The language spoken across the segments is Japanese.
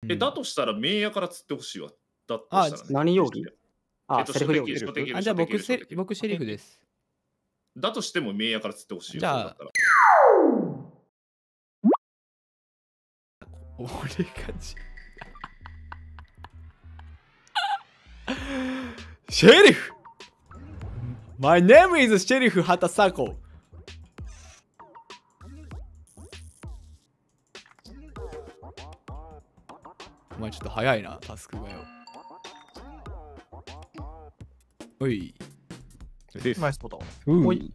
だとしたら、名屋から釣ってほしいわ。だとしたらね。 何容疑？セルフ容疑。 初手切るじゃあ僕シェリフです。 だとしても、名屋から釣ってほしいよ。 じゃあそうだったら俺がシェリフ My name is シェリフ畑迫。お前ちょっと早いな、タスクがよ。おい。 ナイスポト。 おい。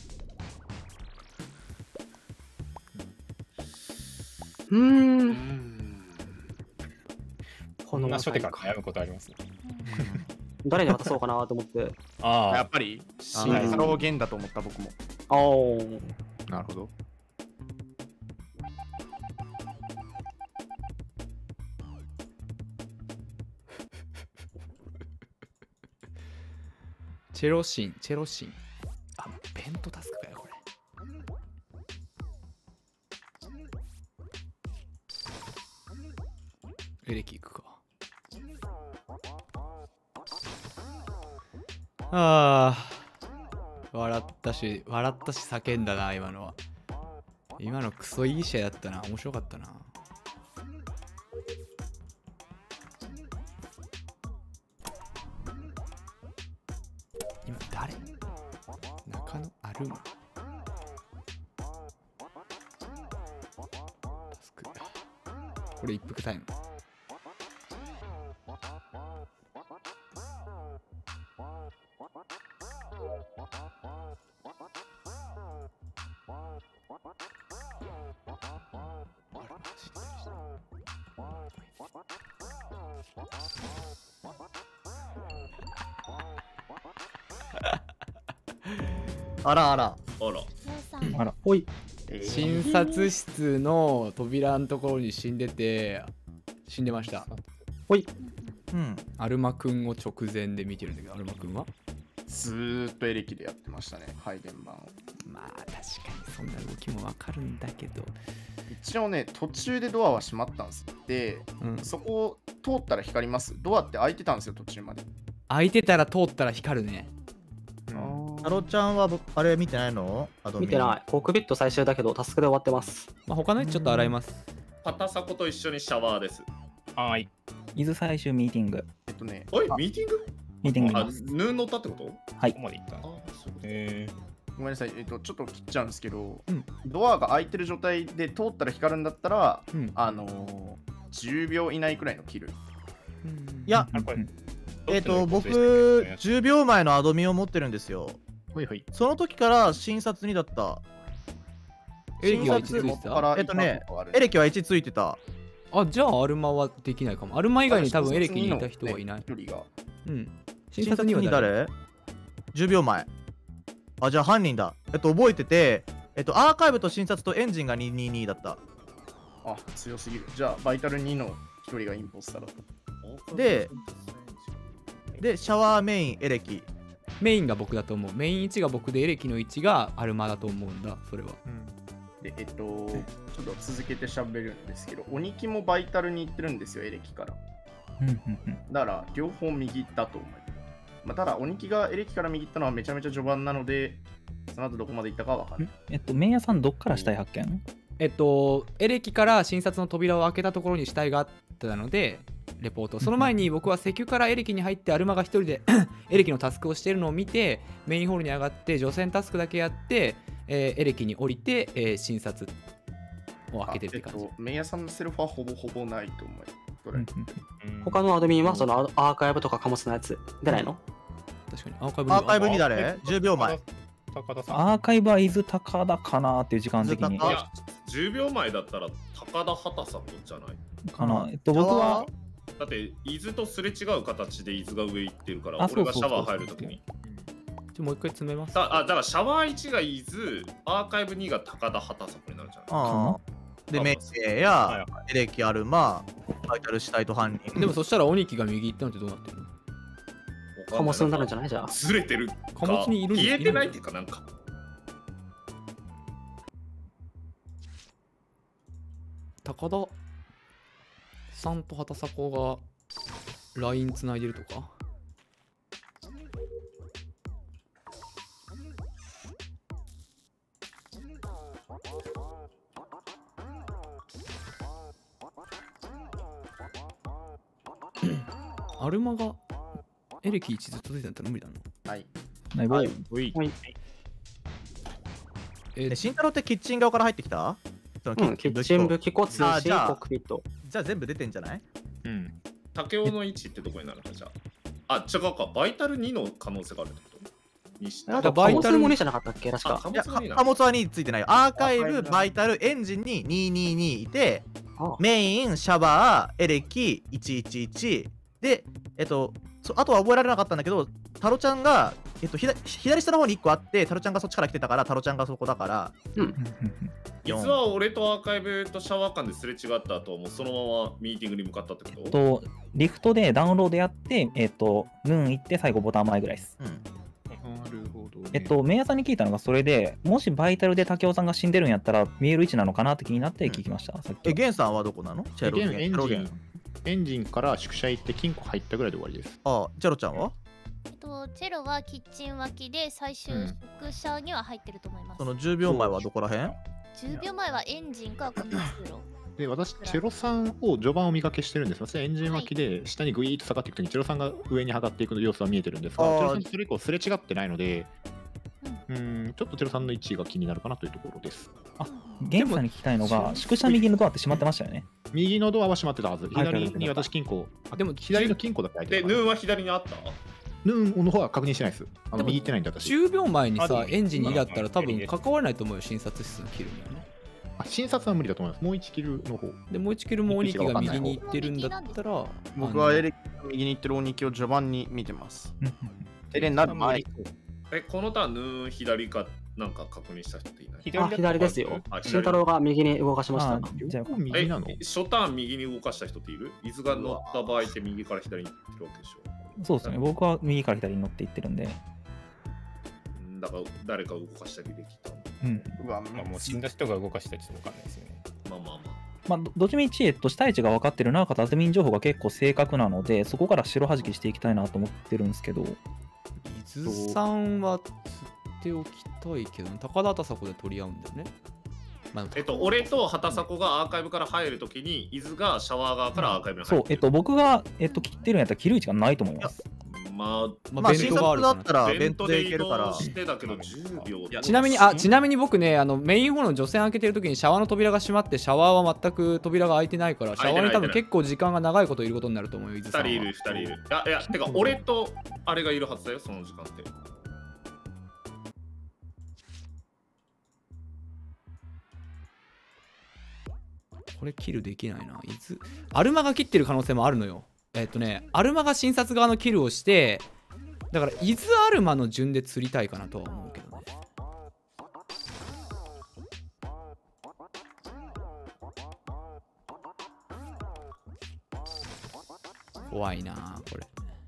こんな初手から悩むことありますね。 誰に渡そうかなと思って。 やっぱりハローゲンだと思った僕も。 なるほど。 チェロシン。ペントタスクかよこれ。エレキ行くか。笑ったし叫んだな、今のは。今のクソいい試合だったな。面白かったな。今誰？中野アルマ。タスク。これ一服タイム。 あらあら。 あら。 ほい。 診察室の扉のところに死んでました。 ほい。 アルマくんを直前で見てるんだけど、アルマくんはずーっとエレキでやってましたね、配電盤を。 まあ確かにそんな動きもわかるんだけど、 一応ね、途中でドアは閉まったんです。で、そこを通ったら光ります。ドアって開いてたんですよ、途中まで。 開いてたら通ったら光るね。 タロちゃんはあれ見てないの？ 見てない。コックピット最終だけど、タスクで終わってます。 まあ他のやつちょっと洗います。 畑迫と一緒にシャワーです。 はい。伊豆最終ミーティング。 おい、ミーティング？ ミーティング。 ヌー乗ったってこと？ はい。 ここまで行った。 ごめんなさい、ちょっと切っちゃうんですけど、ドアが開いてる状態で通ったら光るんだったら、10秒以内くらいの切る。 いや、僕、10秒前のアドミンを持ってるんですよ。その時から診察2だった。 エレキは1ついてた？エレキは1ついてた。 じゃあアルマはできないかも。アルマ以外に多分エレキにいた人はいない。 診察2誰？ 10秒前。じゃあ犯人だ。覚えてて、アーカイブと診察とエンジンが222だった。 強すぎる。じゃあ、バイタル2の1人がインポスターだった。 で、シャワーメイン、エレキ。 メインが僕だと思う。メイン1が僕で、エレキの1がアルマだと思うんだ、それは。 で、ちょっと続けて喋るんですけど、鬼木もバイタルに行ってるんですよ、エレキから。だから、両方右だと思います。ただ、鬼木がエレキから右行ったのはめちゃめちゃ序盤なので、その後どこまで行ったかは分かる。 メイヤさん、どっから死体発見？ エレキから診察の扉を開けたところに死体があったので、レポート。その前に僕は石油からエレキに入って、アルマが一人でエレキのタスクをしているのを見て、メインホールに上がって、除染タスクだけやって、エレキに降りて、診察を開けてるって感じ。 メイヤさんのセルフはほぼほぼないと思う。 他のアドミンはそのアーカイブとか貨物のやつ出ないの？ 確かにアーカイブに誰？ 10 秒前。 アーカイブは伊豆高田かなっていう時間的に。 いや、10秒前だったら高田畑さんじゃないかな。僕はだって伊豆とすれ違う形で伊豆が上行ってるから、俺がシャワー入るときに。 もう一回詰めます。 だからシャワー1が伊豆、アーカイブ2が高田畑さんになるじゃないで、メイやエレキアルマ、バイタル死体と犯人。 でもそしたら鬼木が右行ったのってどうなってるの？ 貨物になるんじゃない？じゃあずれてるか貨物にいるん消えてないっていうか、なんか高田さんと畑迫がラインつないでるとか。アルマがエレキ1ずっと出てんだったら無理だな。 はい。 ないぼはい。 慎太郎ってキッチン側から入ってきた？そのキッチン武器庫通信あじゃあコックピット。 じゃあ全部出てんじゃない？ うん。 竹雄の位置ってどこになるのじゃあ。違うか。バイタル2の可能性があるってことにして。 あとバイタルバイタルも2じゃなかったっけ確か。 貨いや、 物がいいな貨物は2ついてないよ。アーカイブ、 アーカイブバイタル、エンジンに222いて、 あメイン、シャワー、エレキ、111で、あとは覚えられなかったんだけど、タロちゃんが、左下の方に1個あって、タロちゃんがそっちから来てたから、タロちゃんがそこだから、 実は俺とアーカイブとシャワー間ですれ違った後、もうそのままミーティングに向かったってこと？ リフトでダウンロードやって、ヌーン行って最後ボタン前ぐらいです。 なるほど、ね。 メイヤーさんに聞いたのがそれで、もしバイタルで竹雄さんが死んでるんやったら見える位置なのかなって気になって聞きました。さっきゲンさんはどこなの？チェロ現ゲン。チェロゲン。 エンジンから宿舎行って金庫入ったぐらいで終わりです。 あ、チェロちゃんは？ チェロはキッチン脇で最終宿舎には入ってると思います。 その10秒前はどこらへん 10秒前はエンジンかこの通路。 で、私、チェロさんを序盤お見かけしてるんです。私はエンジン脇で下にグイーッと下がっていくときに、チェロさんが上に上がっていく様子は見えてるんですが、チェロさんとそれ以降すれ違ってないので、ちょっとチェロさんの位置が気になるかなというところです。 ゲンさんに聞きたいのが、宿舎右のドアって閉まってましたよね。 右のドアは閉まってたはず。 はい左に私金庫。 でも左の金庫だけ開いてで、 るから。 ヌーンは左にあった？ ヌーンの方は確認してないです。 でも右行ってないんで私。 10秒前にさあでもエンジンにだったら多分関わらないと思うよ、診察室のキルにはね。 診察は無理だと思います。もう1キルの方。 でもう1キルも鬼木が右に行ってるんだったら、 僕はエレキが右に行ってる鬼木を序盤に見てます。停電になる前。 このターンヌーン左かなんか確認した人っていない？ あ、左ですよ。 あ、 慎太郎が右に動かしました。 じゃあ右なの？ 初ターン右に動かした人っている？伊豆が乗った場合って右から左に行ってるわけでしょ？ そうですね。僕は右から左に乗っていってるんで。 だから誰か動かしたりできた。 うわ、 まあもう死んだ人が動かしたりちょっとわかんないですよね。 まあまあまあ。 まあ、どっちみち、下位置が分かってるなおかつアドミン情報が結構正確なので、そこから白弾きしていきたいなと思ってるんですけど。 伊豆さんは釣っておきたいけど、高田畑迫で取り合うんだよね。まあ、 俺と畑迫がアーカイブから入るときに、伊豆がシャワー側からアーカイブに入そう、 る。 僕が、切ってるんやったら切る位置がないと思います。 ままあ、新作だったらあ、 ベントでいけるから。 してだけど10秒。 ちなみに僕ね、メインホールの除染開けてるときにシャワーの扉が閉まって、シャワーは全く扉が開いてないから、シャワーに多分結構時間が長いこといることになると思うよ、伊豆さんは。 2人いる。いや、てか、俺とあれがいるはずだよ、その時間って。 これキルできないな。アルマが切ってる可能性もあるのよ。アルマが診察側のキルをして、だから伊豆アルマの順で釣りたいかなとは思うけどね。怖いなこれ。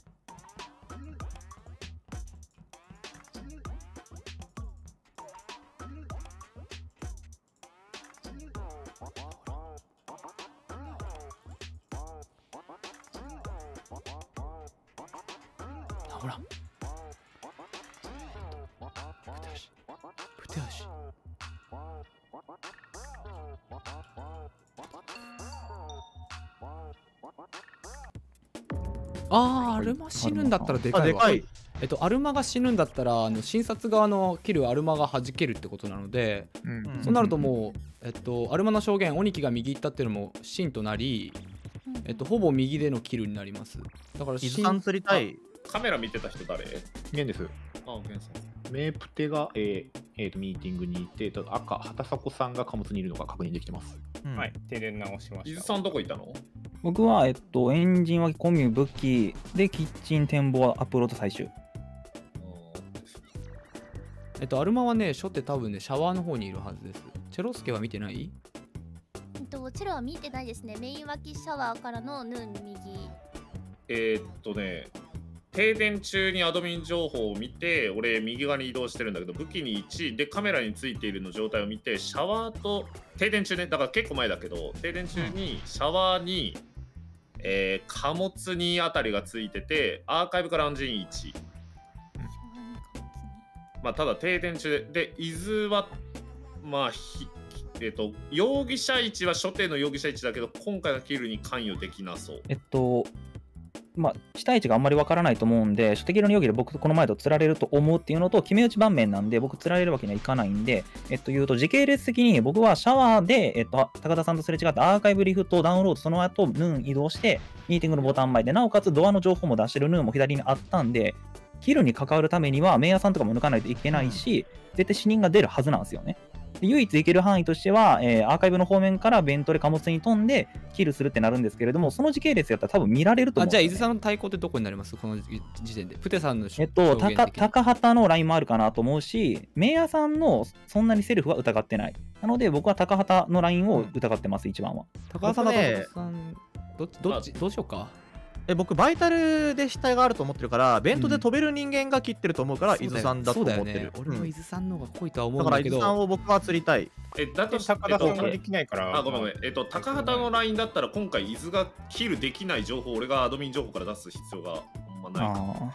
ほら。プテ足。アルマ死ぬんだったらでかいわ。アルマが死ぬんだったら診察側のキルアルマが弾けるってことなので、そうなるともう、アルマの証言鬼木が右行ったっていうのも真となり、ほぼ右でのキルになります。だから伊豆さん釣りたい。 カメラ見てた人誰？ ゲンです。 ゲンさん。 メープテが、ミーティングにいて、赤、畑迫さんが貨物にいるのが確認できてます。 はい、停電直しました。 伊豆さんどこいたの？ 僕は、エンジンはコミュ武器で、キッチン展望アップロード最終。 アルマはね、初手多分ね、シャワーの方にいるはずです。チェロスケは見てない？ チェロは見てないですね。メイン脇シャワーからのヌーン右。 停電中にアドミン情報を見て、俺右側に移動してるんだけど、武器に1でカメラについているの状態を見て、シャワーと停電中ね、だから結構前だけど、停電中にシャワーに貨物2あたりがついてて、アーカイブからラウンジに1。まあ、ただ停電中で、伊豆は、まあ、容疑者位置は初手の容疑者位置だけど、今回のキルに関与できなそう。 まあ、期待値があんまりわからないと思うんで、初手キルの容疑で僕この前と釣られると思うっていうのと、決め打ち盤面なんで、僕釣られるわけにはいかないんで、言うと、時系列的に僕はシャワーで、高田さんとすれ違ってアーカイブリフトをダウンロード、その後、ヌーン移動して、ミーティングのボタン前で、なおかつドアの情報も出してるヌーンも左にあったんで、キルに関わるためには、メイヤーさんとかも抜かないといけないし、絶対死人が出るはずなんですよね。で唯一行ける範囲としては、アーカイブの方面からベントで貨物に飛んでキルするってなるんですけれども、その時系列やったら多分見られると思うんですよね。 じゃあ伊豆さんの対抗ってどこになります？この時点でプテさんの高畑のラインもあるかなと思うし、メイヤーさんのそんなにセルフは疑ってない。なので僕は高畑のラインを疑ってます、一番は。 高畑さん、どっちどうしようか。 僕バイタルで死体があると思ってるから、ベントで飛べる人間が切ってると思うから、伊豆さんだと思ってる。 俺も伊豆さんの方が濃いとは思うだから伊んだけど、 豆さんを僕は釣りたい。 だと高田さんができないから。 ごめん。高畑のラインだったら、今回伊豆がキルできない情報を俺がアドミン情報から出す必要がほんまない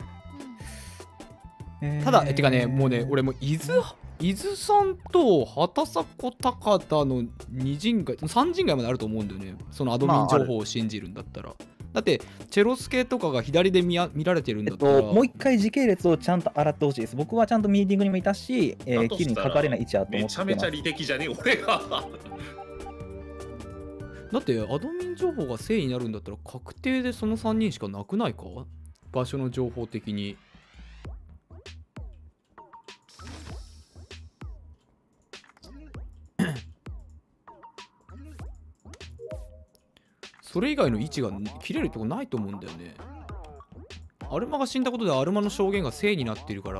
か。 ただてかね、もうね、俺も伊豆さんと畑迫高田の2陣階3陣階まであると思うんだよね、そのアドミン情報を信じるんだったら。だってチェロスケとかが左で見られてるんだったら、 もう一回時系列をちゃんと洗ってほしいです。僕はちゃんとミーティングにもいたし、キルにかかれない位置やと思ってます。 めちゃめちゃ利的じゃねえ俺がだってアドミン情報が正になるんだったら確定でその3人しかなくないか、場所の情報的に。それ以外の位置が切れるとこないと思うんだよね。アルマが死んだことでアルマの証言が正になっているから、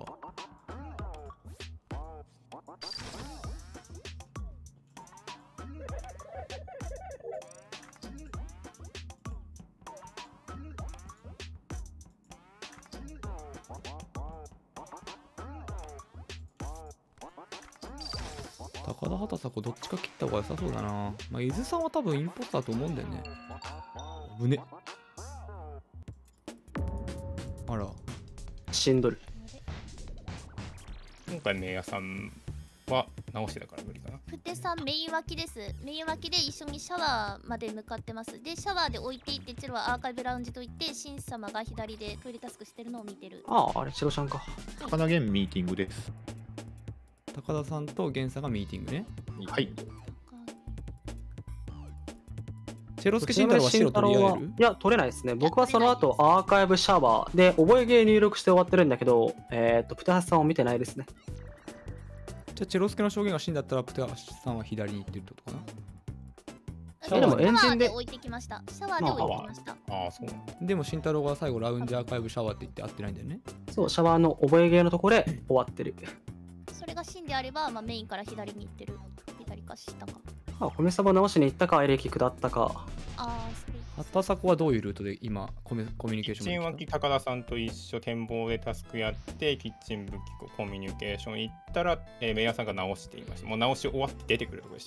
高田畑迫どっちか切った方が良さそうだな。まあ、伊豆さんは多分インポスターと思うんだよね。危ね。あら。 死んどる。 今回メイヤさんは直してたから無理かな。 プテさんメイン脇です。メイン脇で一緒にシャワーまで向かってます。で、シャワーで置いていって、チェロはアーカイブラウンジといって、シン様が左でトイレタスクしてるのを見てる。 あれ、チェロちゃんか。 高田源ミーティングです。 高田さんと源さんがミーティングね。 はい。 チェロスケ慎太郎は白取り合える？ いや、取れないですね。僕はその後アーカイブシャワーで覚えゲー入力して終わってるんだけど、プテハスさんを見てないですね。 じゃあチェロスケの証言が死んだったらプテハスさんは左に行ってるってことかな。 シャワーで置いてきました。シャワーで置いてきました。 ああ、そう。 でも慎太郎が最後ラウンジアーカイブシャワーって言って合ってないんだよね。 そう、シャワーの覚えゲーのところで終わってる。 それが真であれば、まあ、メインから左に行ってる。左か下か。 コメサバ直しに行ったか、エレキ下ったか。 ああ、 畑迫はどういうルートで今コミュニケーション？ キッチン脇高田さんと一緒展望でタスクやってキッチン武器コミュニケーション行ったら、メイヤーさんが直していました。もう直し終わって出てくるところでした。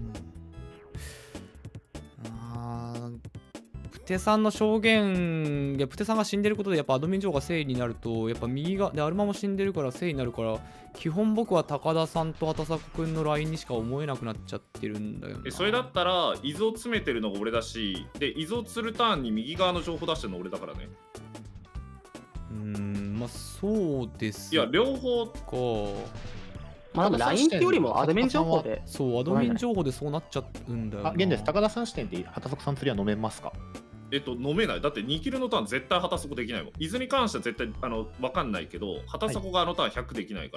プテさんの証言でプテさんが死んでることでやっぱアドミン情報が正になるとやっぱ右がでアルマも死んでるから正になるから基本僕は高田さんと畑迫くんのラインにしか思えなくなっちゃってるんだよね。 それだったら伊豆を詰めてるのが俺だし、で伊豆を釣るターンに右側の情報出してるの俺だからね。 まあそうです。 いや両方か。 まあでも LINE ってよりもアドミン情報で。 そう、アドミン情報でそうなっちゃうんだよな。 現です。高田さん視点で畑迫さん釣りは飲めますか？ 飲めない。だって2キルのターン絶対畑迫できないもん。伊豆に関しては絶対分かんないけど、畑迫があのターン100できないから。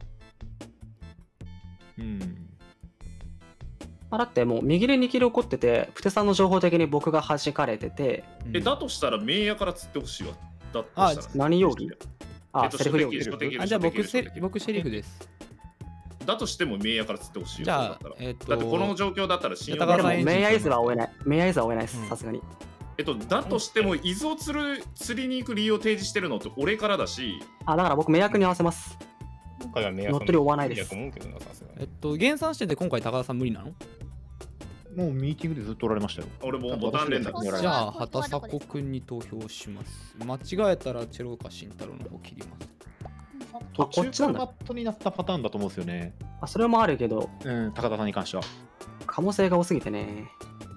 だってもう右で2キル起こってて、プテさんの情報的に僕が弾かれてて。 だとしたらメイヤから釣ってほしいわ。だとしたら。 何容疑？セリフ容疑。 じゃあ僕シェリフです。 だとしてもメイヤから釣ってほしいよ。 じゃあ、 だってこの状況だったら信用でもメイヤイズは追えない。メイヤイズは追えないです、さすがに。 だとしても伊豆を釣りに行く理由を提示してるのって俺からだし。 だから僕、メイヤ君に合わせます。乗っ取り追わないです。 減算視点で今回高田さん無理なの？ もうミーティングでずっとおられましたよ。 俺もボタン連打。 じじゃあ、畑迫くんに投票します。間違えたらチェロか慎太郎の方切ります。 途こっちなんだ中からバットになったパターンだと思うんですよね。 あ、それもあるけど、 うん、高田さんに関しては。 可能性が多すぎてね。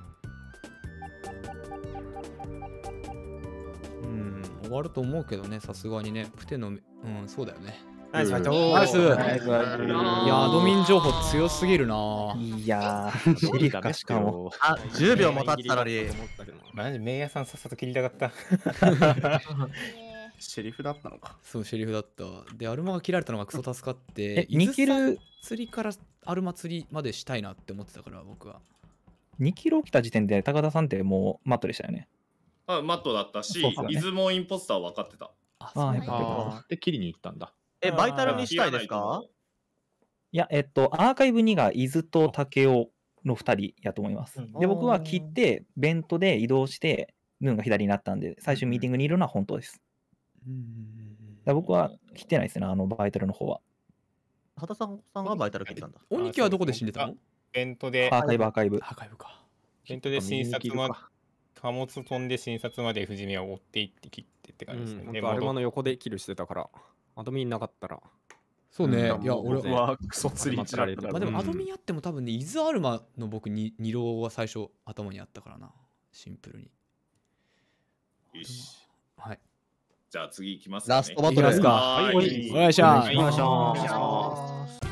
終わると思うけどね、さすがにね。プテの、そうだよね。 ナイスファイト。 ナイス。いや、 やアドミン情報強すぎるないやー、シェリフかしかも。 あ、10秒も経ってたのに。 マジ、メイヤさんさっさと切りたかった。 シェリフだったのか。 そう、シェリフだった。で、アルマが切られたのがクソ助かって、 2キル釣りからアルマ釣りまでしたいなって思ってたから、僕は。 2キロ来た時点で高田さんってもうマットでしたよね。 あ、マットだったし、 そうだね出雲インポスターは分かってた。 あ、 あーやっぱで、切りに行ったんだ。 バイタルにしたいですか？ いや、アーカイブ2が伊豆と竹雄の2人やと思います。で、僕は切って、ベントで移動して、ヌーンが左になったんで、最終ミーティングにいるのは本当です。だから僕は切ってないですね、バイタルの方は。 畑さんがバイタル切ったんだ。 鬼木はどこで死んでたの？ ベントで、 アーカイブ。 アーカイブか。 ベントで診察まで、貨物飛んで診察まで藤宮を追っていって切ってって感じですね。 でもアルマの横でキルしてたから、アドミンなかったら。 そうね、いや、俺はクソ釣りられる。 まあでもアドミンあっても多分ね、伊豆アルマの僕に2浪は最初頭にあったからな、シンプルに。 よし。 はい。 じゃあ次行きますかね。 ラストバトルいきますか。 はいお願いします。 お願いします。